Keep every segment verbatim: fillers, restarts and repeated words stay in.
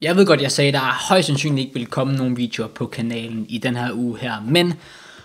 Jeg ved godt, jeg sagde, at der højst sandsynligt ikke vil komme nogen videoer på kanalen i den her uge her, men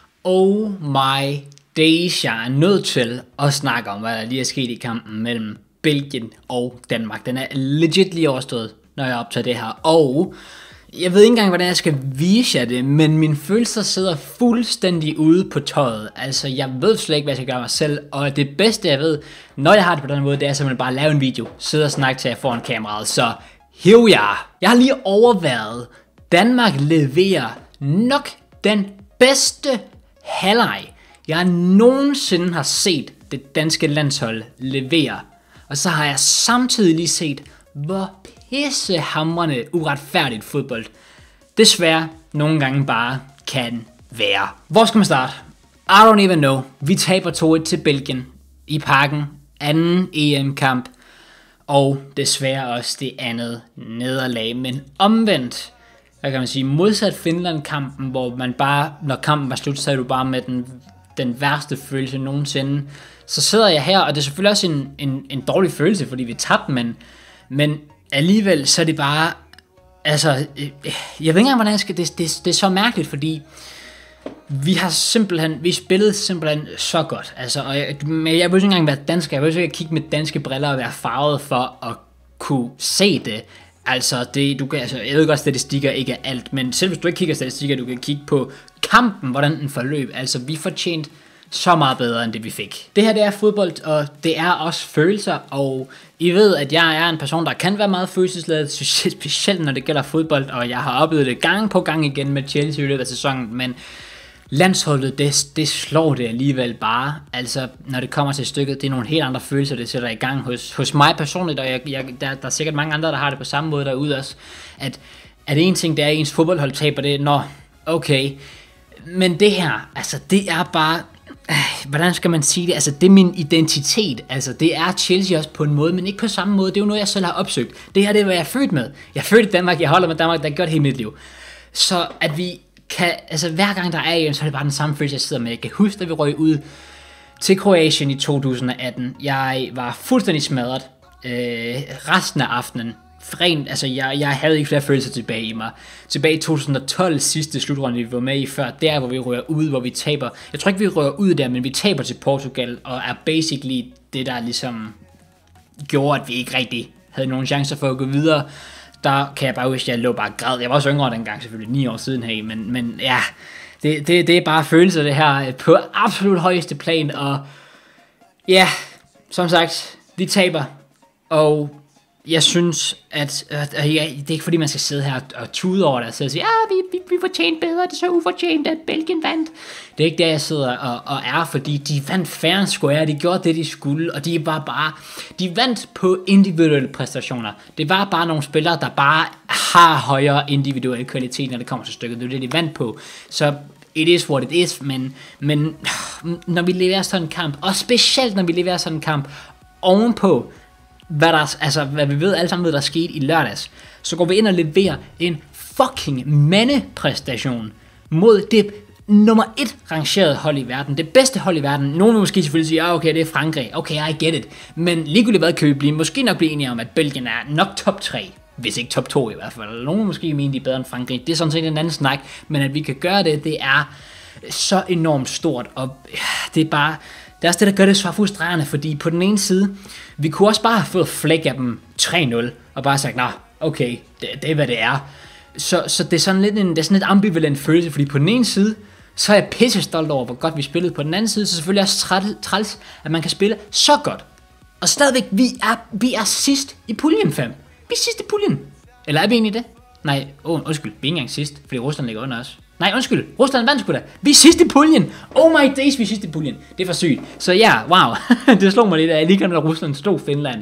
oh my days, jeg er nødt til at snakke om, hvad der lige er sket i kampen mellem Belgien og Danmark. Den er legit lige overstået, når jeg optager det her, og jeg ved ikke engang, hvordan jeg skal vise jer det, men mine følelser sidder fuldstændig ude på tøjet. Altså, jeg ved slet ikke, hvad jeg skal gøre mig selv, og det bedste, jeg ved, når jeg har det på den måde, det er simpelthen bare at lave en video, sidde og snakke til jer foran kameraet, så here we are. Jeg har lige overvejet, Danmark leverer nok den bedste halvleg, jeg nogensinde har set det danske landshold levere. Og så har jeg samtidig lige set, hvor pissehamrende uretfærdigt fodbold desværre nogle gange bare kan være. Hvor skal man starte? I don't even know. Vi taber to et til Belgien i Parken. Anden E M-kamp. Og desværre også det andet nederlag. Men omvendt, hvad kan man sige, modsat Finland-kampen, hvor man bare, når kampen var slut, så er du bare med den, den værste følelse nogensinde. Så sidder jeg her, og det er selvfølgelig også en, en, en dårlig følelse, fordi vi tabte, men, men alligevel så er det bare, altså, jeg ved ikke engang, hvordan jeg skal, det, det, det er så mærkeligt, fordi vi har simpelthen, vi spillede simpelthen så godt, altså, og jeg, jeg behøver ikke engang være dansker, jeg behøver ikke kigge med danske briller og være farvet for at kunne se det. Altså, det, du kan, altså, jeg ved godt, statistikker ikke er alt, men selv hvis du ikke kigger statistikker, du kan kigge på kampen, hvordan den forløb. Altså, vi fortjente så meget bedre, end det vi fik. Det her, det er fodbold, og det er også følelser, og I ved, at jeg er en person, der kan være meget følelsesladet, specielt når det gælder fodbold, og jeg har oplevet det gang på gang igen med Chelsea i løbet af sæsonen, men landsholdet, det, det slår det alligevel bare. Altså, når det kommer til stykket, det er nogle helt andre følelser, det sætter i gang hos, hos mig personligt, og jeg, jeg, der, der er sikkert mange andre, der har det på samme måde derude også, at, at en ting, det er, at ens fodboldhold taber det, nå, okay, men det her, altså, det er bare, hvordan skal man sige det, altså, det er min identitet, altså, det er Chelsea også på en måde, men ikke på samme måde, det er jo noget, jeg selv har opsøgt. Det her, det er, hvad jeg er født med. Jeg er født i Danmark, jeg holder med Danmark, der har gjort hele mit liv. Så at vi kan, altså hver gang der er en, så er det bare den samme følelse, jeg sidder med. Jeg kan huske, at vi røg ud til Kroatien i to tusind atten. Jeg var fuldstændig smadret øh, resten af aftenen. Rent, altså jeg, jeg havde ikke flere følelser tilbage i mig. Tilbage i to tusind og tolv, sidste slutrunde, vi var med i før, der hvor vi rører ud, hvor vi taber. Jeg tror ikke, vi rører ud der, men vi taber til Portugal, og er basically det, der ligesom gjorde, at vi ikke rigtig havde nogen chancer for at gå videre. Der kan jeg bare huske, at jeg lå bare græd. Jeg var også yngre dengang, selvfølgelig ni år siden her, men, men ja, det, det, det er bare følelser det her på absolut højeste plan, og ja, som sagt, vi taber, og jeg synes, at, at, at ja, det er ikke fordi, man skal sidde her og, og tude over det, og sige, ja, vi, vi, vi fortjente bedre, det er så ufortjent, at Belgien vandt. Det er ikke der, jeg sidder og, og er, fordi de vandt fair and square, de gjorde det, de skulle, og de var bare, de vandt på individuelle præstationer. Det var bare nogle spillere, der bare har højere individuelle kvalitet, når det kommer til stykket. Det er det, de vandt på. Så it is what it is, men, men når vi leverer sådan en kamp, og specielt når vi leverer sådan en kamp ovenpå, hvad, der, altså, hvad vi ved alle sammen ved, der skete i lørdags, så går vi ind og leverer en fucking mandepræstation mod det nummer et rangerede hold i verden, det bedste hold i verden. Nogen vil måske selvfølgelig sige, ah, okay, det er Frankrig, okay, I get it, men ligegyldigt hvad kan vi blive, måske nok blive enige om, at Belgien er nok top tre, hvis ikke top to i hvert fald. Nogen måske mene, de er bedre end Frankrig, det er sådan set en anden snak, men at vi kan gøre det, det er så enormt stort, og det er bare, det er også det, der gør det så frustrerende, fordi på den ene side, vi kunne også bare have fået flæk af dem tre nul, og bare sagt, nej, okay, det, det er hvad det er. Så, så det er sådan lidt en, det er sådan lidt ambivalent følelse, fordi på den ene side, så er jeg pisse stolt over, hvor godt vi spillede. På den anden side, så selvfølgelig også træls, at man kan spille så godt. Og stadigvæk, vi er, vi er sidst i puljen, fem. Vi er sidst i puljen. Eller er vi egentlig det? Nej, oh, undskyld, vi er ikke engang sidst, fordi Rusland ligger under os. Nej, undskyld, Rusland vandt sgu da. Vi er sidst i puljen. Oh my days, vi er sidst i puljen. Det er for sygt. Så ja, wow. Det slog mig lidt, at jeg lige kan, når Rusland stod Finland.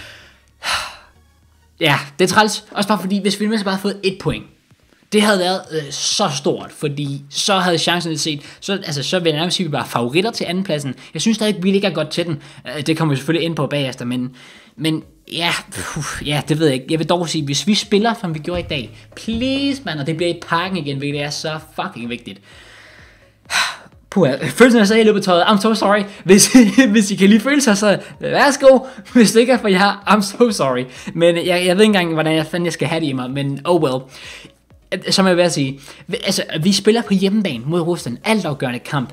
Ja, det er træls. Også bare fordi, hvis vi bare havde fået et point, det havde været øh, så stort, fordi så havde chancen set, så, altså, så vil jeg nærmest sige, at vi var favoritter til andenpladsen. Jeg synes stadig, vi ligger godt til den. Det kommer vi selvfølgelig ind på bagefter, men, men ja, puf, ja, det ved jeg ikke. Jeg vil dog sige, hvis vi spiller, som vi gjorde i dag, please, man, og det bliver i Parken igen, hvilket er så fucking vigtigt. puha, følelsen er så helt oppe tøjet. I'm so sorry. Hvis, hvis I kan lide følelser, så værsgo. Hvis det ikke er for jer, I'm so sorry. Men jeg, jeg ved ikke engang, hvordan jeg fanden jeg skal have det i mig, men oh well. Som jeg vil sige, altså, vi spiller på hjemmebane mod Rusland, altafgørende kamp.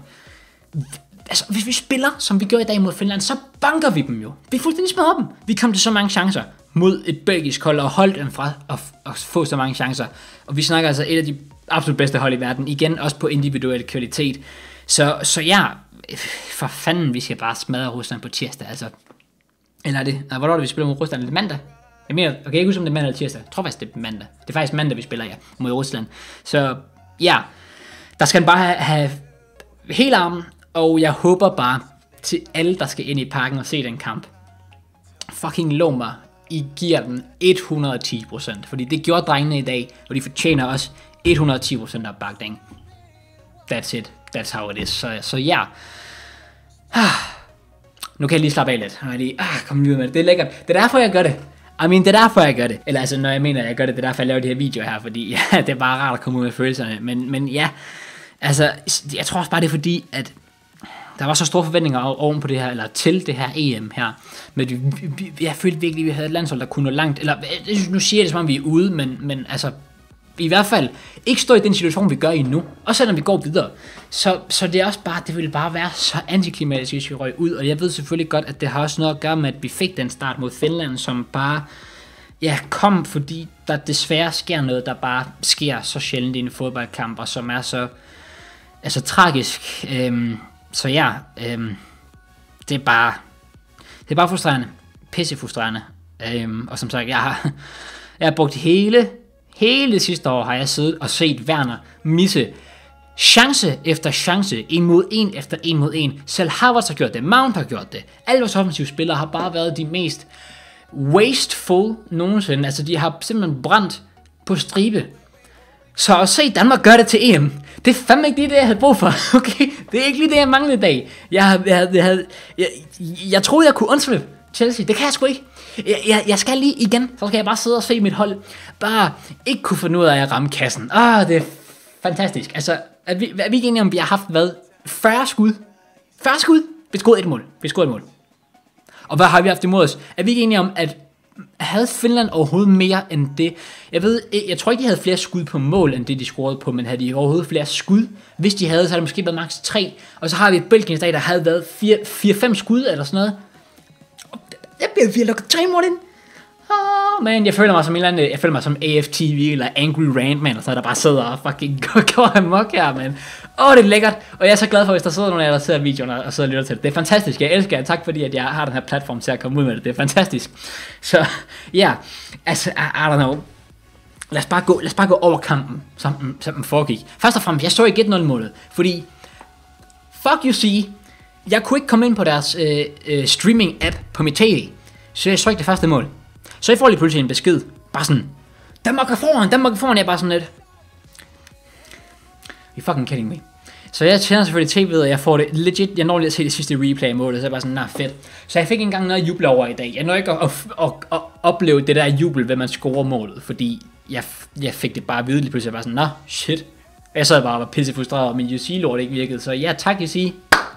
Altså, hvis vi spiller, som vi gør i dag mod Finland, så banker vi dem jo. Vi fuldstændig smadrer dem. Vi kom til så mange chancer mod et belgisk hold og holdt dem fra at, at få så mange chancer. Og vi snakker altså et af de absolut bedste hold i verden. Igen, også på individuel kvalitet. Så, så ja, for fanden, vi skal bare smadre Rusland på tirsdag. Altså, eller er det? Nej, hvornår er det, vi spiller mod Rusland? Er det mandag? Jeg mener, okay, jeg kan ikke huske, om det er mandag eller tirsdag. Jeg tror faktisk, det er mandag. Det er faktisk mandag, vi spiller, ja, mod Rusland. Så ja, der skal bare have, have hele armen. Og jeg håber bare til alle, der skal ind i parken og se den kamp. Fucking lov mig, I giver den et hundrede og ti procent. Fordi det gjorde drengene i dag, og de fortjener også et hundrede og ti procent opbakning. That's it. That's how it is. Så, så ja. Ah. Nu kan jeg lige slappe af lidt. Nu er jeg lige, ah, kom lige ud med det. Det er lækkert. Det er derfor, jeg gør det. I mean, det er derfor, jeg gør det. Eller altså, når jeg mener, at jeg gør det, det er derfor, jeg laver de her videoer her. Fordi ja, det er bare rart at komme ud med følelserne. Men, men ja, altså, jeg tror også bare, det er fordi, at der var så store forventninger oven på det her, eller til det her E M her. Men jeg følte virkelig, at vi havde et landshold, der kunne nå langt. Eller, nu siger jeg det, som om vi er ude, men, men altså, i hvert fald ikke stå i den situation, vi gør i nu. Også selvom vi går videre. Så, så det er også bare, det ville bare være så antiklimatisk, hvis vi røg ud. Og jeg ved selvfølgelig godt, at det har også noget at gøre med, at vi fik den start mod Finland, som bare, ja, kom, fordi der desværre sker noget, der bare sker så sjældent i en fodboldkamp, og som er så, altså tragisk. Øhm, Så ja, øhm, det er bare, det er bare frustrerende, pisse frustrerende, øhm, og som sagt, jeg har, jeg har brugt hele, hele sidste år har jeg siddet og set Werner misse chance efter chance, en mod en efter en mod en. Selv Havertz har gjort det, Mount har gjort det, alle vores offensive spillere har bare været de mest wasteful nogensinde, altså de har simpelthen brændt på stribe. Så at se Danmark gøre det til E M, det er fandme ikke lige det, jeg havde brug for, okay? Det er ikke lige det, jeg manglede i dag. Jeg, jeg, jeg, jeg, jeg, jeg troede, jeg kunne undslippe Chelsea. Det kan jeg sgu ikke. Jeg, jeg, jeg skal lige igen, så skal jeg bare sidde og se mit hold bare ikke kunne finde ud af at ramme kassen. Ah, det er fantastisk. Altså, er vi, er vi ikke enige om, vi har haft, hvad? fyrre skud? fyrre skud? Vi skåede et mål. Vi skåede et mål. Og hvad har vi haft imod os? Er vi ikke enige om, at havde Finland overhovedet mere end det? Jeg ved, jeg tror ikke, de havde flere skud på mål, end det de scorede på, men havde de overhovedet flere skud? Hvis de havde, så havde det måske været maks tre. Og så har vi et Belgien i dag, der havde været fire fem skud eller sådan noget. Jeg bliver virkelig lukket tre mål ind. Oh, man, jeg føler mig som en eller anden, jeg føler mig som A F T V eller Angry Rant, man, og så der bare sidder og fucking går amok her, man. Åh, oh, det er lækkert, og jeg er så glad for, hvis der sidder nogen af jer, der ser videoen og sidder og lytter til det. Det er fantastisk, jeg elsker det. Tak fordi, at jeg har den her platform til at komme ud med det. Det er fantastisk. Så, ja, yeah, altså, I, I don't know. Lad os bare gå, lad os bare gå over kampen, som, som den foregik. Først og fremmest, jeg så ikke et nul målet, fordi, fuck you see, jeg kunne ikke komme ind på deres øh, øh, streaming-app på mit tv, så jeg så ikke det første mål. Så jeg får lige pludselig en besked, bare sådan, Danmark er foran, Danmark er foran, jeg er bare sådan lidt, you fucking kidding me. Så jeg tænder selvfølgelig tv'et, og jeg får det legit, jeg når lige at se det sidste replay af målet, så jeg bare sådan, nah, fedt. Så jeg fik ikke engang noget at juble over i dag. Jeg når ikke at, at, at, at opleve det der jubel, ved man scorer målet, fordi jeg, jeg fik det bare at vide lige pludselig, jeg bare sådan, nah, shit. Jeg sad bare og var pisse frustreret, og min U C-lort ikke virkede, så ja, tak U C.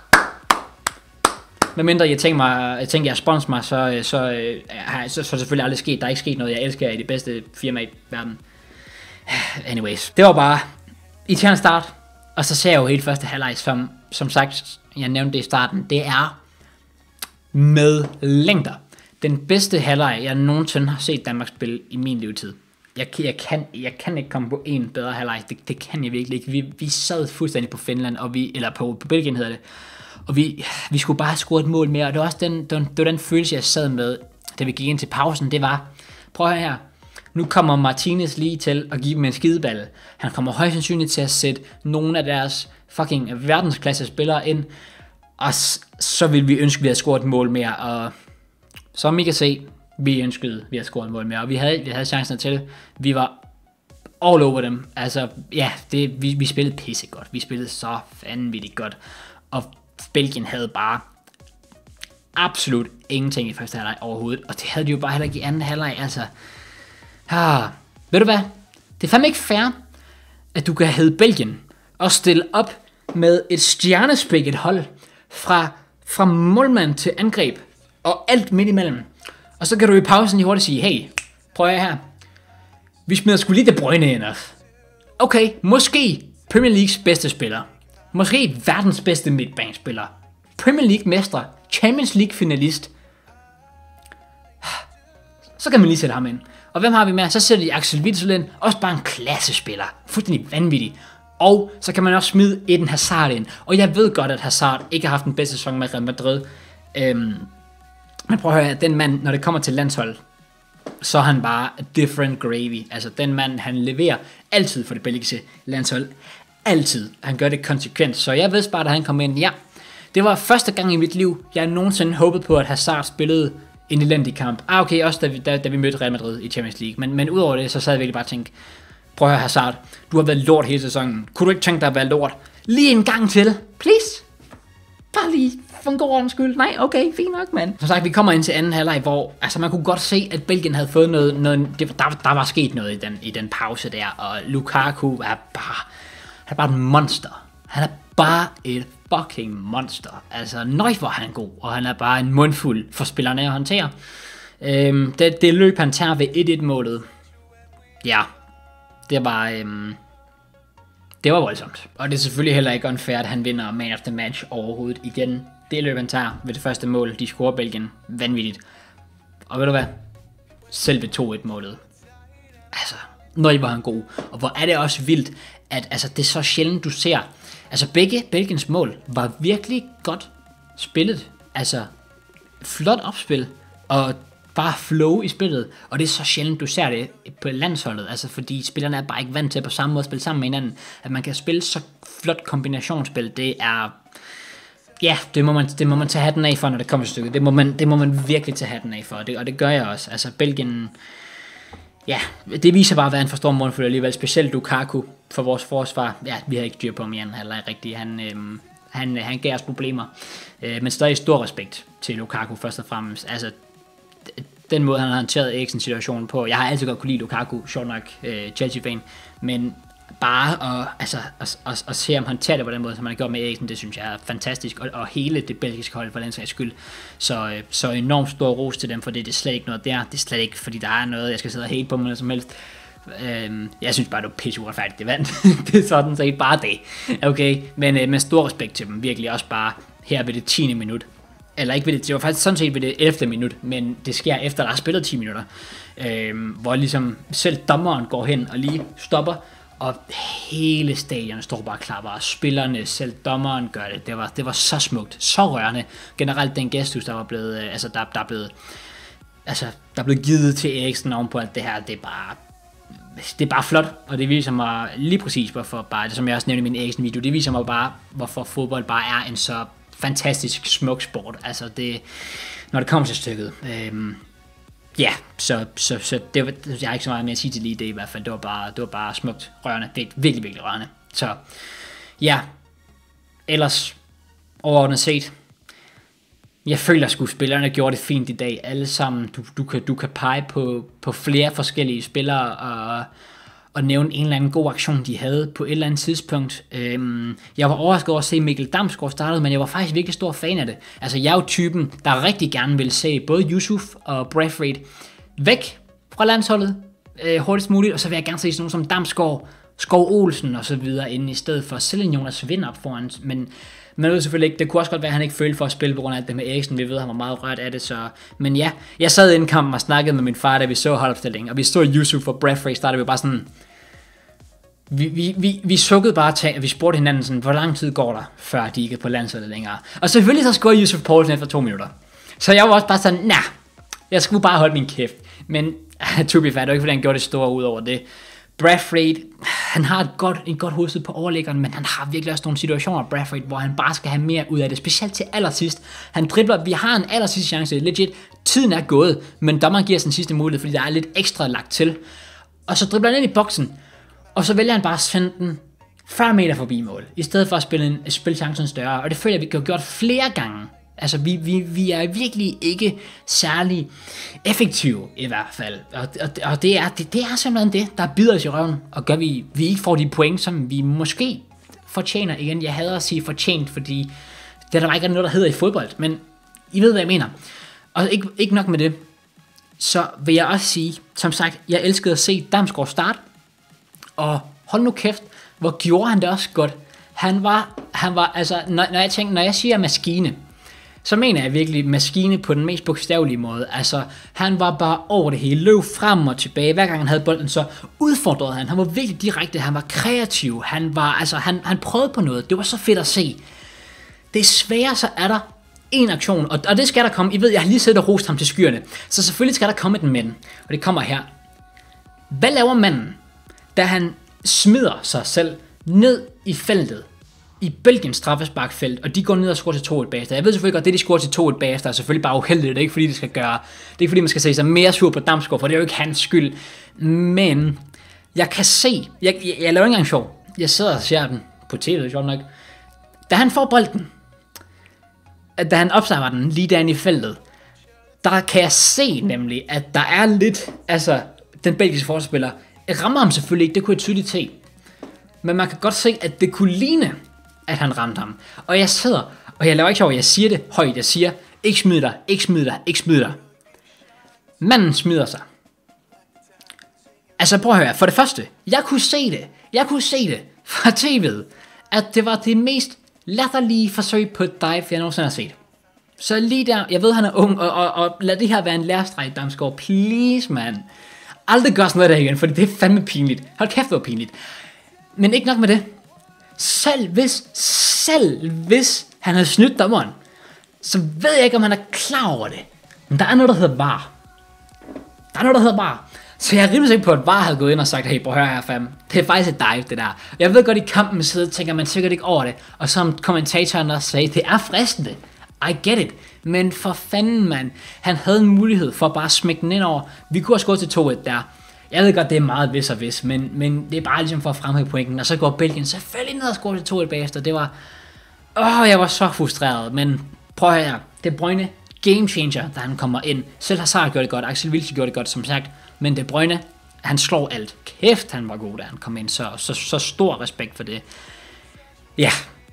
Men mindre jeg tænker mig, jeg tænker jeg sponsor mig, så så øh, så, så selvfølgelig aldrig sket. Der er ikke sket noget. Jeg elsker jer i det bedste firma i verden. Anyways, det var bare irriterende start, og så ser jeg jo helt første halvleg, som som sagt, jeg nævnte det i starten, det er med længder den bedste halvleg, jeg nogensinde har set Danmark spille i min levetid. Jeg, jeg, kan, jeg kan ikke komme på en bedre halvleg. Det, det kan jeg virkelig ikke. Vi, vi sad fuldstændig på Finland, og vi, eller på, på Belgien hedder det. Og vi, vi skulle bare have scoret et mål mere, og det var også den, den, det var den følelse, jeg sad med, da vi gik ind til pausen. Det var, prøv at høre her, nu kommer Martinez lige til at give dem en skideball. Han kommer højst sandsynligt til at sætte nogle af deres fucking verdensklasse spillere ind, og så vil vi ønske, at vi havde scoret et mål mere, og som I kan se, vi ønskede, at vi havde scoret et mål mere, og vi havde, vi havde chancen til. Vi var all over dem. Altså, ja, det, vi, vi spillede pisse godt. Vi spillede så vanvittigt godt, og Belgien havde bare absolut ingenting i første halvleg overhovedet, og det havde de jo bare heller ikke i anden halvleg, altså. Ah, ved du hvad? Det er fandme ikke fair, at du kan hedde Belgien og stille op med et stjernespækket hold fra, fra målmand til angreb og alt midt imellem. Og så kan du i pausen lige hurtigt sige, hey, prøv at her. Vi smider sgu lige De Bruyne ind også. Okay, måske Premier Leagues bedste spiller. Måske verdens bedste midtbanespiller. Premier League mester. Champions League finalist. Så kan man lige sætte ham ind. Og hvem har vi med? Så sætter de Axel Witsel ind. Også bare en klassespiller. Fuldstændig vanvittig. Og så kan man også smide Eden Hazard ind. Og jeg ved godt, at Hazard ikke har haft den bedste sæson med Real Madrid. Øhm, men prøv at høre, at den mand, når det kommer til landshold, så er han bare a different gravy. Altså den mand, han leverer altid for det belgiske landshold. Altid. Han gør det konsekvent. Så jeg vidste bare, da han kom ind, ja, det var første gang i mit liv, jeg nogensinde håbede på, at Hazard spillede en elendig kamp. Ah, okay, også da vi, da, da vi mødte Real Madrid i Champions League. Men, men udover det, så sad jeg virkelig bare og tænkte, prøv at høre Hazard, du har været lort hele sæsonen. Kunne du ikke tænke dig at være lort? Lige en gang til, please. Bare lige for en god ordens skyld. Nej, okay, fint nok, mand. Som sagt, vi kommer ind til anden halvleg, hvor altså, man kunne godt se, at Belgien havde fået noget, noget det, der, der var sket noget i den, i den pause der, og Lukaku er bare, han er bare et monster. Han er bare et fucking monster. Altså, nøj hvor han god, og han er bare en mundfuld for spillerne at håndtere. Øhm, det, det løb han tager ved et et-målet. Ja, det var, øhm, det var voldsomt. Og det er selvfølgelig heller ikke unfair, at han vinder man of the match overhovedet igen. Det løb han tager ved det første mål, de scorer Belgien. Vanvittigt. Og ved du hvad? Selv ved to et-målet. Altså, nøj hvor han god. Og hvor er det også vildt, at altså, det er så sjældent, du ser. Altså, begge Belgiens mål var virkelig godt spillet. Altså, flot opspil. Og bare flow i spillet. Og det er så sjældent, du ser det på landsholdet. Altså, fordi spillerne er bare ikke vant til på samme måde at spille sammen med hinanden. At man kan spille så flot kombinationsspil, det er... Ja, det må man, det må man tage hatten af for, når det kommer til stykket. Det må man, det må man virkelig tage hatten af for, og det, og det gør jeg også. Altså, Belgien... Ja, det viser bare, hvad han forstår målfølger alligevel. Specielt Lukaku for vores forsvar. Ja, vi har ikke styr på ham i anden halvleg rigtigt. Han, øhm, han, han gav os problemer. Øh, men stadig stor respekt til Lukaku først og fremmest. Altså, den måde, han har håndteret Eriksens situation på. Jeg har altid godt kunne lide Lukaku, sjovt nok øh, Chelsea-fan. Men bare at, altså, at, at, at se ham håndtere det på den måde, som han har gjort med Eriksen, det synes jeg er fantastisk. Og, og hele det belgiske hold for den sags skyld. Så, øh, så enormt stor ros til dem, for det, det er slet ikke noget der. Det er slet ikke, fordi der er noget, jeg skal sidde og hate på mig eller som helst. Øhm, jeg synes bare, det var pisse uretfærdigt, det vandt. Det er sådan set bare det. Okay, men øh, med stor respekt til dem. Virkelig også bare her ved det tiende minut. Eller ikke ved det, det var faktisk sådan set ved det ellevte minut, men det sker efter, der har spillet ti minutter. Øhm, hvor ligesom selv dommeren går hen og lige stopper, og hele stadion står bare klar, og spillerne, selv dommeren gør det. Det var, det var så smukt, så rørende. Generelt den gestus, der var blevet, øh, altså der, der er blevet, altså der er blevet givet til Eriksen ovenpå alt det her, det er bare, det er bare flot, og det viser mig lige præcis, hvorfor bare, det som jeg også nævnte i min Eriksen video, det viser mig bare, hvorfor fodbold bare er en så fantastisk smuk sport. Altså det, når det kommer til stykket. Øhm, ja, så, så, så det var, jeg har ikke så meget mere at sige til lige det i hvert fald. Det var bare, det var bare smukt, rørende, virkelig, virkelig, virkelig rørende. Så ja, ellers overordnet set, jeg føler sgu spillerne gjorde det fint i dag, alle sammen. Du, du, kan, du kan pege på, på flere forskellige spillere og og nævne en eller anden god aktion, de havde på et eller andet tidspunkt. Øhm, jeg var overrasket over at se Mikkel Damsgaard startede, men jeg var faktisk virkelig stor fan af det. Altså, jeg er jo typen, der rigtig gerne vil se både Yusuf og Braithwaite væk fra landsholdet øh, hurtigst muligt, og så vil jeg gerne se sådan nogen som Damsgaard, Skov Olsen og så videre inde i stedet for selv en Jonas Vind op foran. Men man ved selvfølgelig ikke, det kunne også godt være, at han ikke følte for at spille på grund af det med Eriksen. Vi ved, at han var meget rørt af det, så... Men ja, jeg sad i en kamp og snakkede med min far, da vi så holdopstillingen, og vi så Yusuf og Braithwaite startede vi bare sådan... Vi, vi, vi, vi sukkede bare til, og vi spurgte hinanden sådan, hvor lang tid går der, før de ikke er på landsholdet længere. Og selvfølgelig så scorede Yusuf Poulsen efter to minutter. Så jeg var også bare sådan, nah, jeg skulle bare holde min kæft. Men to be fair, det var ikke fordi han gjorde det store ud over det. Braithwaite, han har et godt, et godt hovedsted på overlæggeren, men han har virkelig også nogle situationer, Braithwaite, hvor han bare skal have mere ud af det, specielt til allersidst. Han dribler, vi har en allersidste chance, legit, tiden er gået, men dommeren giver os den sidste mulighed, fordi der er lidt ekstra lagt til. Og så dribler han ind i boksen, og så vælger han bare at sende den fyrre meter forbi mål, i stedet for at spille, en, spille chancen større, og det føler jeg, vi har gjort flere gange. Altså, vi, vi, vi er virkelig ikke særlig effektive, i hvert fald. Og, og, og det, er, det, det er simpelthen det, der bider os i røven, og gør, vi, vi ikke får de point, som vi måske fortjener, igen, jeg hader at sige fortjent, fordi det er der bare ikke noget, der hedder i fodbold, men I ved, hvad jeg mener. Og ikke, ikke nok med det, så vil jeg også sige, som sagt, jeg elskede at se Damsgaard start, og hold nu kæft, hvor gjorde han det også godt. Han var, han var altså, når, når jeg tænker, når jeg siger maskine, så mener jeg virkelig maskine på den mest bogstavelige måde. Altså, han var bare over det hele, løb frem og tilbage. Hver gang han havde bolden, så udfordrede han. Han var virkelig direkte, han var kreativ. Han var, altså, han, han prøvede på noget. Det var så fedt at se. Desværre så er der en aktion, og, og det skal der komme. I ved, jeg har lige siddet og rost ham til skyerne. Så selvfølgelig skal der komme et men, og det kommer her. Hvad laver manden, da han smider sig selv ned i feltet? I Belgiens straffesparkfelt, og de går ned og scorer til to et bagefter. Jeg ved selvfølgelig godt, det de scorer til to et bagefter er selvfølgelig bare uheldigt. Det er ikke fordi, det skal gøre. Det er ikke fordi, man skal se sig mere sur på Damsgaard, for det er jo ikke hans skyld. Men jeg kan se, jeg, jeg, jeg laver ikke engang sjov. Jeg sidder og ser den på tv, sjovt nok. Da han får bolden, da han opsamler den lige derinde i feltet, der kan jeg se nemlig, at der er lidt, altså den belgiske forsvarsspiller rammer ham selvfølgelig ikke, det kunne jeg tydeligt se. Men man kan godt se, at det kunne ligne, at han ramte ham. Og jeg sidder, og jeg laver ikke sjov, jeg siger det højt, jeg siger, ikke smid dig, ikke smid dig, ikke smid dig. Manden smider sig. Altså prøv at høre, for det første, jeg kunne se det, jeg kunne se det fra tv'et, at det var det mest latterlige forsøg på et dive, jeg nogensinde har set. Så lige der, jeg ved han er ung, og, og, og lad det her være en lærestreg, Damsgaard, please man. Aldrig gør sådan noget der igen, for det er fandme pinligt. Hold kæft, det var pinligt. Men ikke nok med det. Selv hvis, selv hvis han havde snydt dommeren, så ved jeg ikke, om han er klar over det. Men der er noget, der hedder V A R. Der er noget, der hedder V A R. Så jeg er rimelig sikker på, at V A R havde gået ind og sagt, hey, prøv at høre her, fam. Det er faktisk et dive, det der. Jeg ved godt, i kampen sidder, tænker man sikkert ikke over det. Og som kommentatoren der sagde, det er fristende. I get it. Men for fanden, mand. Han havde en mulighed for bare at smække den ind over. Vi kunne også gå til to et der. Jeg ved godt, det er meget vis og vis, men, men det er bare ligesom for at fremhæve pointen. Og så går Belgien selvfølgelig ned og scorer til to et bagefter. Det var... Åh, jeg var så frustreret. Men prøv at høre her. De Bruyne, game changer, da han kommer ind. Selv Hazard gjorde det godt, Axel Witsel gjorde det godt, som sagt. Men De Bruyne, han slår alt. Kæft, han var god, da han kom ind. Så, så, så stor respekt for det. Ja.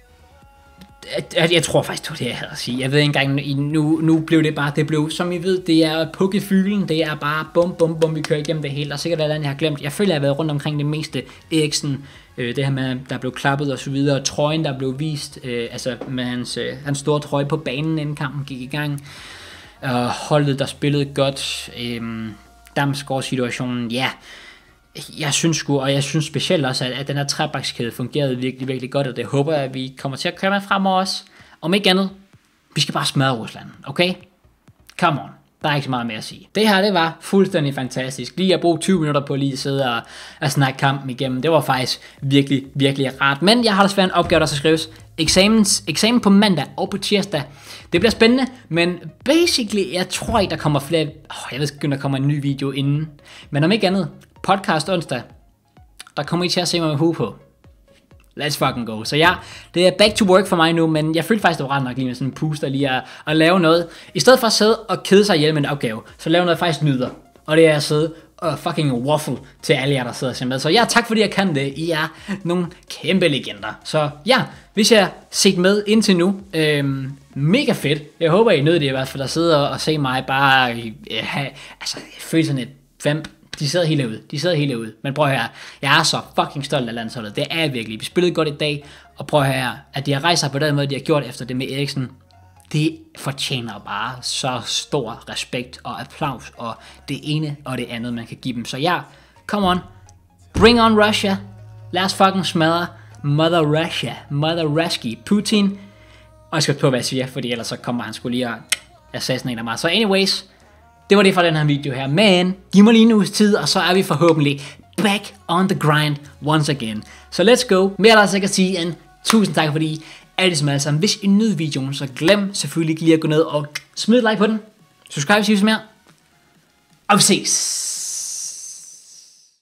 Jeg, jeg tror faktisk, det var det, jeg havde at sige. Jeg ved ikke engang, nu, nu blev det bare, det blev, som I ved, det er pukkefylen, det er bare bum, bum, bum, vi kører igennem det hele. Der er sikkert et eller andet, jeg har glemt. Jeg føler, jeg har været rundt omkring det meste. Eriksen, øh, det her med, der blev klappet og så videre, trøjen, der blev vist, øh, altså med hans, øh, hans store trøje på banen, inden kampen gik i gang. Øh, holdet, der spillede godt. Øh, Damsgaard-situationen, ja. Jeg synes sgu, og jeg synes specielt også, at, at den her trebakskæde fungerede virkelig, virkelig godt, og det håber jeg, at vi kommer til at køre med fremover også. Om ikke andet, vi skal bare smadre Rusland, okay? Come on, der er ikke så meget mere at sige. Det her, det var fuldstændig fantastisk. Lige at bruge tyve minutter på lige at sidde og, og snakke kampen igennem, det var faktisk virkelig, virkelig rart. Men jeg har desværre en opgave, der skal skrives. Examens, eksamen på mandag og på tirsdag. Det bliver spændende, men basically, jeg tror ikke, der kommer flere... Oh, jeg ved ikke, der kommer en ny video inden. Men om ikke andet, podcast onsdag, der kommer I til at se mig med hue på. Let's fucking go. Så ja, det er back to work for mig nu, men jeg følte faktisk, det var ret nok lige med sådan en puster lige at, at lave noget. I stedet for at sidde og kede sig ihjel med en opgave, så lave noget, jeg faktisk nyder. Og det er at sidde og fucking waffle til alle jer, der sidder og ser med. Så ja, tak fordi jeg kan det. I er nogle kæmpe legender. Så ja, hvis jeg har set med indtil nu, øhm, mega fedt. Jeg håber, I nød det i hvert fald at sidde og, og se mig bare øh, have, altså jeg føler sådan et fem. De sidder helt derude, de sidder helt derude. Men prøv at høre, jeg er så fucking stolt af landsholdet. Det er jeg virkelig. Vi spillede godt i dag, og prøv at høre, at de har rejst sig på den måde, de har gjort efter det med Eriksen. Det fortjener bare så stor respekt og applaus, og det ene og det andet, man kan give dem. Så ja, come on, bring on Russia. Lad os fucking smadre Mother Russia, Mother Ruski, Putin. Og jeg skal på, hvad jeg siger, fordi ellers så kommer han skulle lige og assassinere mig. Så anyways, det var det for den her video her, men giv mig lige en uges tid, og så er vi forhåbentlig back on the grind once again. Så let's go. Mere der sikkert sige end tusind tak, fordi er det som alle sammen. Hvis I nød videoen, så glem selvfølgelig lige at gå ned og smid et like på den. Subscribe, hvis I vil mere. Og vi ses.